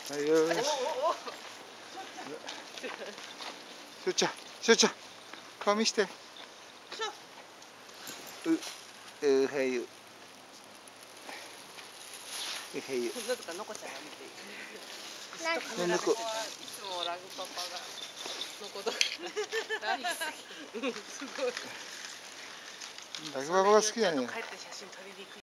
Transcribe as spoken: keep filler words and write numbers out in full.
はいよーし。しゅうちゃん、しゅうちゃん、顔見して。う、うへゆ。うへゆ。 なぜかのこちゃんが見ている。 ね、のこ。 いつもラグパパがのこと大好き。すごい。 ラグパパが好きだね。 帰って写真撮りに行く。